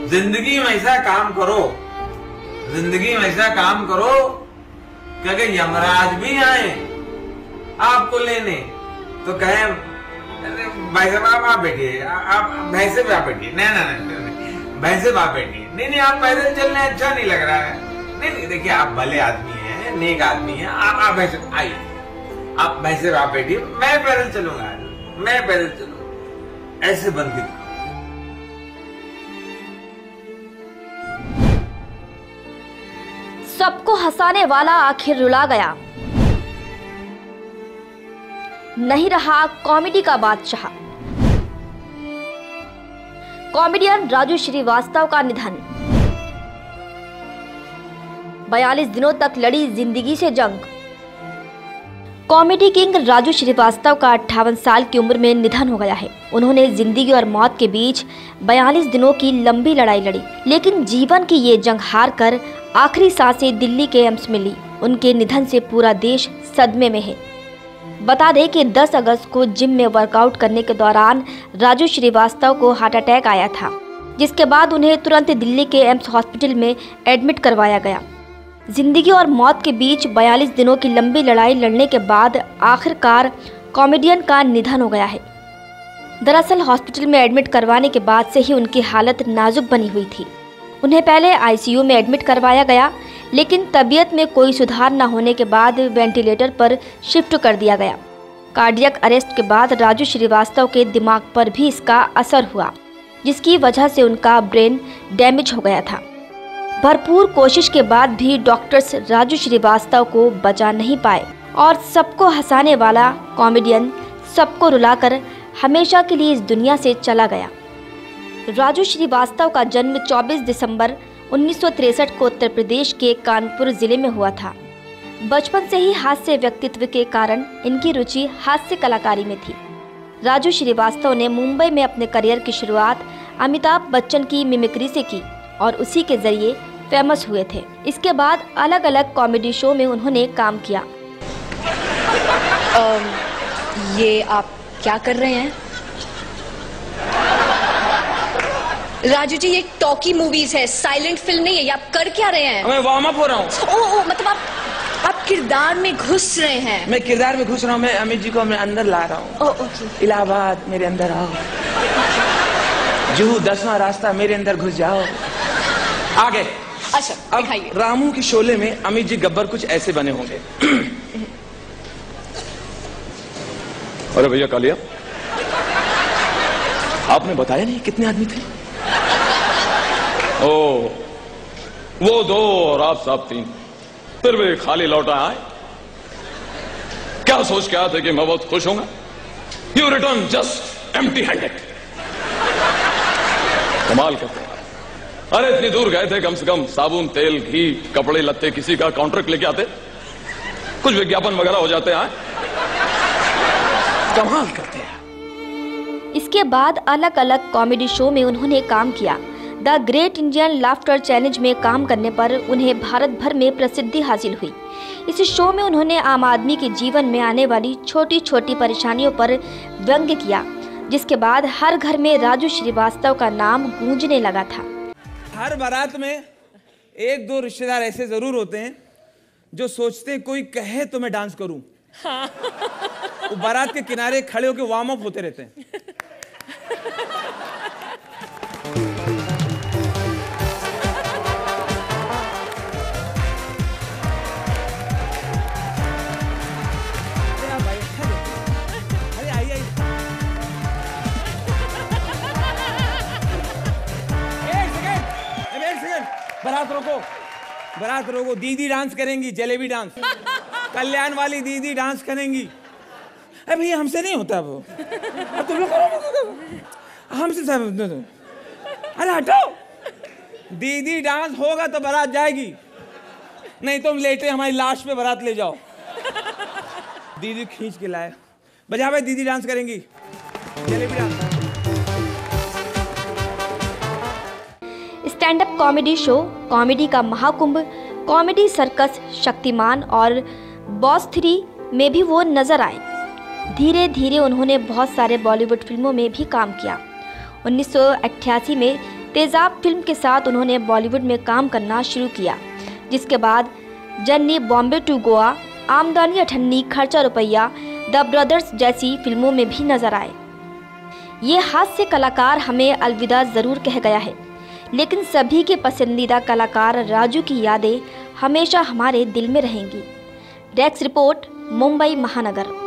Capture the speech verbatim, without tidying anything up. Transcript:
जिंदगी में ऐसा काम करो, जिंदगी में ऐसा काम करो कि अगर यमराज भी आए आपको लेने तो कहे भाई साहब आप बैठिए, आप भैंसे पे आप बैठिए, नहीं नहीं भैंसे पे आप बैठिए, नहीं नहीं आप पैदल चलने अच्छा नहीं लग रहा है, नहीं नहीं देखिए आप भले आदमी हैं, नेक आदमी हैं, आप आप भैंसे आइए, आप भैंसे पे आप बैठिए, मैं पैदल चलूंगा, मैं पैदल चलूंगा, ऐसे बन के सबको हंसाने वाला आखिर रुला गया। नहीं रहा कॉमेडी का बादशाह। कॉमेडियन राजू श्रीवास्तव का निधन। बयालीस दिनों तक लड़ी जिंदगी से जंग। कॉमेडी किंग राजू श्रीवास्तव का अट्ठावन साल की उम्र में निधन हो गया है। उन्होंने जिंदगी और मौत के बीच बयालीस दिनों की लंबी लड़ाई लड़ी, लेकिन जीवन की ये जंग हार कर आखिरी सांसें दिल्ली के एम्स में ली। उनके निधन से पूरा देश सदमे में है। बता दें कि दस अगस्त को जिम में वर्कआउट करने के दौरान राजू श्रीवास्तव को हार्ट अटैक आया था, जिसके बाद उन्हें तुरंत दिल्ली के एम्स हॉस्पिटल में एडमिट करवाया गया। जिंदगी और मौत के बीच बयालीस दिनों की लंबी लड़ाई लड़ने के बाद आखिरकार कॉमेडियन का निधन हो गया है। दरअसल हॉस्पिटल में एडमिट करवाने के बाद से ही उनकी हालत नाजुक बनी हुई थी। उन्हें पहले आईसीयू में एडमिट करवाया गया, लेकिन तबीयत में कोई सुधार न होने के बाद वेंटिलेटर पर शिफ्ट कर दिया गया। कार्डियक अरेस्ट के बाद राजू श्रीवास्तव के दिमाग पर भी इसका असर हुआ, जिसकी वजह से उनका ब्रेन डैमेज हो गया था। भरपूर कोशिश के बाद भी डॉक्टर्स राजू श्रीवास्तव को बचा नहीं पाए और सबको हंसाने वाला कॉमेडियन सबको रुलाकर हमेशा के लिए इस दुनिया से चला गया। राजू श्रीवास्तव का जन्म चौबीस दिसंबर उन्नीस सौ तिरसठ को उत्तर प्रदेश के कानपुर जिले में हुआ था। बचपन से ही हास्य व्यक्तित्व के कारण इनकी रुचि हास्य कलाकारी में थी। राजू श्रीवास्तव ने मुंबई में अपने करियर की शुरुआत अमिताभ बच्चन की मिमिक्री से की और उसी के जरिए फेमस हुए थे। इसके बाद अलग अलग कॉमेडी शो में उन्होंने काम किया। आ, ये आप क्या कर रहे हैं? राजू जी, ये टॉकी मूवीज है, साइलेंट फिल्म नहीं है। ये आप कर क्या रहे हैं? मैं वार्म अप हो रहा हूँ। ओ, ओ मतलब आप आप किरदार में घुस रहे हैं। मैं किरदार में घुस रहा हूँ। मैं अमित जी को अपने अंदर ला रहा हूँ। ओके। इलाहाबाद मेरे अंदर आओ, जुहू दसवां रास्ता मेरे अंदर घुस जाओ। आगे अच्छा अब रामू की शोले में अमित जी गब्बर कुछ ऐसे बने होंगे। अरे भैया कालिया, आपने बताया नहीं कितने आदमी थे? ओ, वो दो और आप साहब तीन, फिर भी खाली लौटा आए। क्या सोच के आए थे कि मैं बहुत खुश होऊंगा? You return just empty handed. कमाल करते हैं। अरे इतनी दूर गए थे, कम से कम साबुन, तेल, घी, कपड़े लत्ते किसी का कॉन्ट्रैक्ट लेके आते, कुछ विज्ञापन वगैरह हो जाते हैं। कमाल करते हैं। इसके बाद अलग अलग कॉमेडी शो में उन्होंने काम किया। The great Indian laughter challenge में काम करने पर उन्हें भारत भर में प्रसिद्धि हासिल हुई। इस शो में उन्होंने आम आदमी के जीवन में आने वाली छोटी छोटी परेशानियों पर व्यंग्य किया, जिसके बाद हर घर में राजू श्रीवास्तव का नाम गूंजने लगा था। हर बारात में एक दो रिश्तेदार ऐसे जरूर होते हैं जो सोचते हैं कोई कहे तो मैं डांस करूं। हाँ। वो बारात के किनारे खड़े होकर वार्म अप होते रहते हैं। बारात रोको, बारात रोको। दीदी डांस करेंगी, जलेबी डांस। कल्याण वाली दीदी डांस करेंगी। अरे भैया हमसे नहीं होता वो, अब तुम लोग करो, हमसे सब। अरे हटो, दीदी डांस होगा तो बारात जाएगी, नहीं तुम लेटे हमारी लाश पे बारात ले जाओ। दीदी खींच के लाए, बजा भाई, दीदी डांस करेंगी, jalebi dance. Stand up comedy show, comedy का महाकुंभ, कॉमेडी सर्कस, शक्तिमान और बॉस थ्री में भी वो नजर आए। धीरे धीरे उन्होंने बहुत सारे बॉलीवुड फिल्मों में भी काम किया। उन्नीस सौ अट्ठासी में तेजाब फिल्म के साथ उन्होंने बॉलीवुड में काम करना शुरू किया, जिसके बाद जर्नी, बॉम्बे टू गोवा, आमदनी अठन्नी, खर्चा रुपया, द ब्रदर्स जैसी फिल्मों में भी नजर आए। ये हास्य कलाकार हमें अलविदा ज़रूर कह गया है, लेकिन सभी के पसंदीदा कलाकार राजू की यादें हमेशा हमारे दिल में रहेंगी। डेस्क रिपोर्ट, मुंबई महानगर।